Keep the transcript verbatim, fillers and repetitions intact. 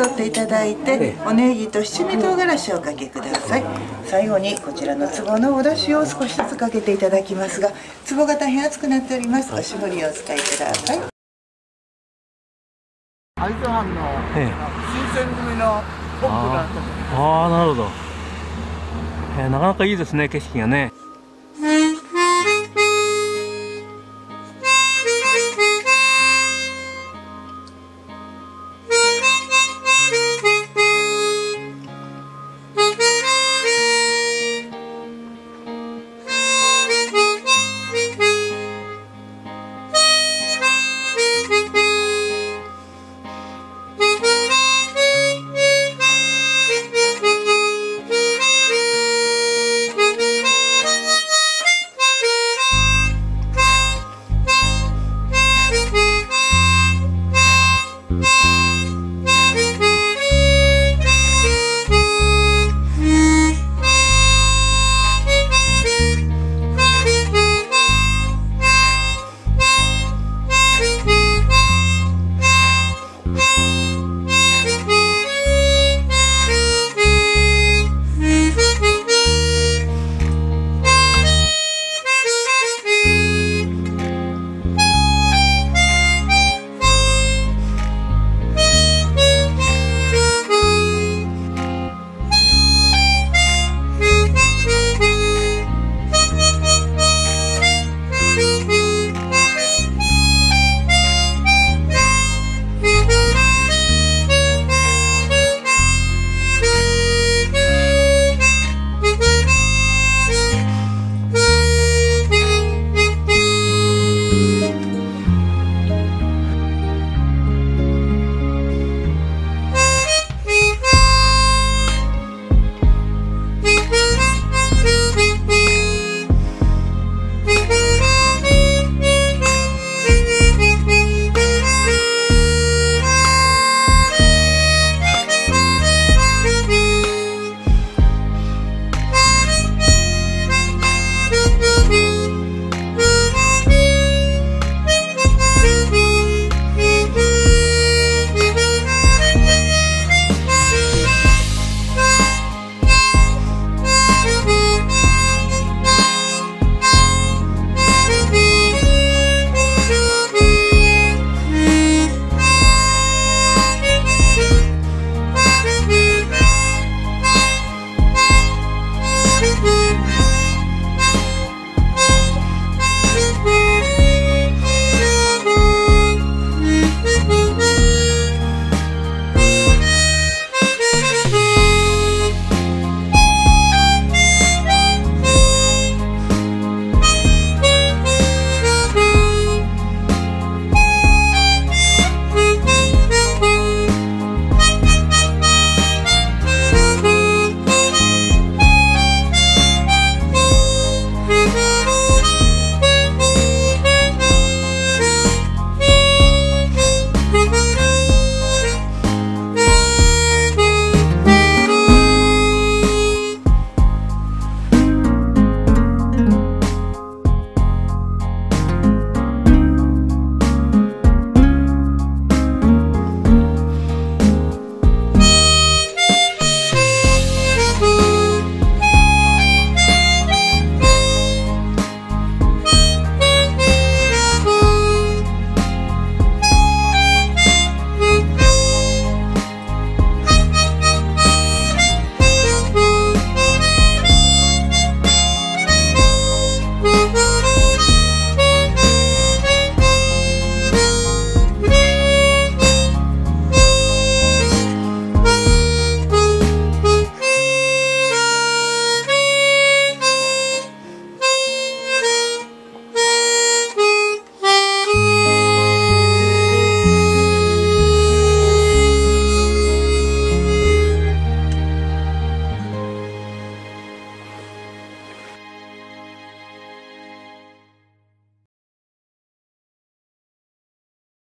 取っていただいて、おネギと七味唐辛子をおかけください。最後にこちらの壺のお出汁を少しずつかけていただきますが、壺が大変熱くなっております。お絞りをお使いください。 会津藩の新選組の本部だと思います。 ああ、なるほど。えー、なかなかいいですね、景色がね。